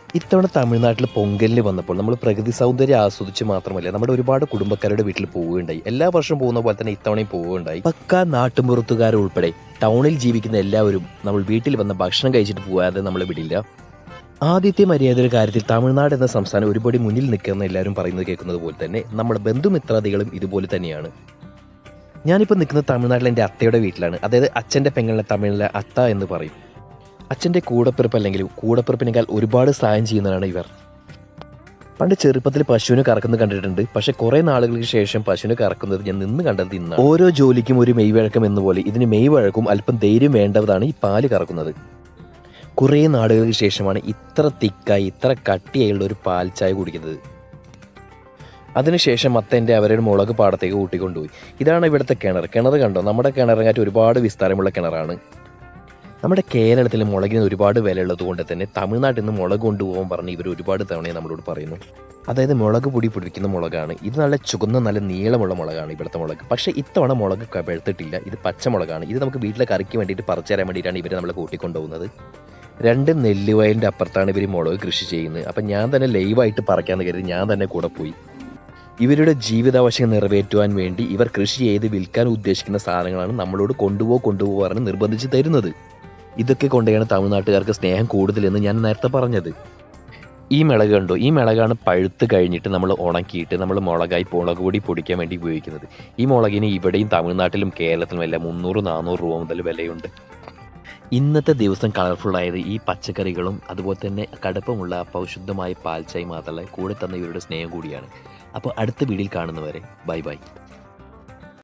ഇത്തവണ തമിഴ്നാട്ടിൽ പൊങ്കലിന് വന്നപ്പോൾ നമ്മൾ പ്രകൃതി സൗന്ദര്യം ആസ്വദിച്ച് മാത്രമല്ല നമ്മുടെ ഒരുപാട് കുടുംബക്കാരുടെ വീട്ടിൽ പോവുകയുണ്ടായി. എല്ലാ വർഷവും പോകുന്ന പോലെ തന്നെ ഇത്തവണയും പോവുകയുണ്ടായി. പക്ക നാട്ടുമ്പുറത്തുകാരുൾപ്പെടെ ടൗണിൽ ജീവിക്കുന്ന എല്ലാവരും നമ്മൾ വീട്ടിൽ വന്ന ഭക്ഷണം കഴിച്ചിട്ട് പോകാതെ നമ്മളെ വിടില്ല. ആദ്യത്തെ മര്യാദയുടെ കാര്യത്തിൽ തമിഴ്നാട് എന്ന സംസ്ഥാനം ഒരുപടി മുന്നിൽ നിൽക്കുന്ന എല്ലാവരും പറയുന്നത് കേൾക്കുന്നത് പോലെ തന്നെ നമ്മുടെ ബന്ധുമിത്രാദികളും ഇതുപോലെ തന്നെയാണ്. ഞാനിപ്പോൾ നിൽക്കുന്നത് തമിഴ്നാട്ടിലെ എൻ്റെ അത്തയുടെ വീട്ടിലാണ്. അതായത് അച്ഛൻ്റെ പെങ്ങളിലെ തമിഴിലെ അത്ത എന്ന് പറയും. അച്ഛൻ്റെ കൂടപ്പിറപ്പ് അല്ലെങ്കിൽ കൂടപ്പിറപ്പിനേക്കാൾ ഒരുപാട് സഹായം ചെയ്യുന്നതാണ് ഇവർ. പണ്ട് ചെറുപ്പത്തിൽ പശുവിനെ കറക്കുന്നത് കണ്ടിട്ടുണ്ട്. പക്ഷെ കുറേ നാളുകൾക്ക് ശേഷം പശുവിനെ കറക്കുന്നത് ഞാൻ നിന്ന് കണ്ടത് ഇന്നാണ്. ഓരോ ജോലിക്കും ഒരു മെയ് വഴക്കം എന്നപോലെ ഇതിന് മെയ് വഴക്കും അല്പം ധൈര്യം വേണ്ടതാണ് ഈ പാല് കറക്കുന്നത്. കുറേ നാളുകൾക്ക് ശേഷമാണ് ഇത്ര തിക്കായി ഇത്ര കട്ടിയായുള്ള ഒരു പാൽ ചായ കുടിക്കുന്നത്. അതിനുശേഷം അത്തേൻ്റെ അവരുടെ മുളക് പാടത്തേക്ക് കൂട്ടിക്കൊണ്ടുപോയി. ഇതാണ് ഇവിടുത്തെ കിണർ. കിണർ കണ്ടോ? നമ്മുടെ കിണറിനെക്കാട്ടി ഒരുപാട് വിസ്താരമുള്ള കിണറാണ്. നമ്മുടെ കേരളത്തിൽ മുളകിന് ഒരുപാട് വില ഉള്ളത് കൊണ്ട് തന്നെ തമിഴ്നാട്ടിൽ നിന്ന് മുളക് കൊണ്ടുപോകാൻ പറഞ്ഞ് ഇവർ ഒരുപാട് തവണ നമ്മളോട് പറയുന്നു. അതായത് മുളക് പൊടി പൊടിക്കുന്ന മുളകാണ് ഇത്. നല്ല ചുവന്ന നല്ല നീളമുള്ള മുളകാണ് ഇവിടുത്തെ മുളക്. പക്ഷേ ഇത്തവണ മുളക് പഴുത്തിട്ടില്ല. ഇത് പച്ചമുളകാണ്. ഇത് നമുക്ക് വീട്ടിലെ കറിക്ക് വേണ്ടിയിട്ട് പറിച്ചു തരാൻ വേണ്ടിയിട്ടാണ് ഇവർ നമ്മളെ കൂട്ടിക്കൊണ്ടുപോകുന്നത്. 2 നെല്ലുവയലിൻ്റെ അപ്പുറത്താണ് ഇവർ മുളക് കൃഷി ചെയ്യുന്നത്. അപ്പം ഞാൻ തന്നെ ലൈവായിട്ട് പറിക്കാമെന്ന് കരുതി ഞാൻ തന്നെ കൂടെ പോയി. ഇവരുടെ ജീവിതാവശ്യം നിറവേറ്റുവാൻ വേണ്ടി ഇവർ കൃഷി ചെയ്ത് വിൽക്കാൻ ഉദ്ദേശിക്കുന്ന സാധനങ്ങളാണ് നമ്മളോട് കൊണ്ടുപോകാൻ നിർബന്ധിച്ച് തരുന്നത്. ഇതൊക്കെ കൊണ്ടാണ് തമിഴ്നാട്ടുകാർക്ക് സ്നേഹം കൂടുതലെന്ന് ഞാൻ നേരത്തെ പറഞ്ഞത്. ഈ മിളക് കണ്ടോ? ഈ മിളകാണ് പഴുത്ത് കഴിഞ്ഞിട്ട് നമ്മൾ ഉണക്കിയിട്ട് നമ്മൾ മുളക് പൊടി പൊടിക്കാൻ വേണ്ടി ഉപയോഗിക്കുന്നത്. ഈ മുളകിന് ഇവിടെയും തമിഴ്നാട്ടിലും കേരളത്തിലും എല്ലാം 300-400 രൂപ മുതൽ വിലയുണ്ട്. ഇന്നത്തെ ദിവസം കളർഫുള്ളായത് ഈ പച്ചക്കറികളും അതുപോലെ തന്നെ കടുപ്പമുള്ള പൗശുദ്ധമായ പാൽച്ചായ മാത്രമല്ല കൂടെ തന്ന ഇവരുടെ സ്നേഹം കൂടിയാണ്. അപ്പോൾ അടുത്ത വീഡിയോയിൽ കാണുന്നവരെ ബൈ ബൈ.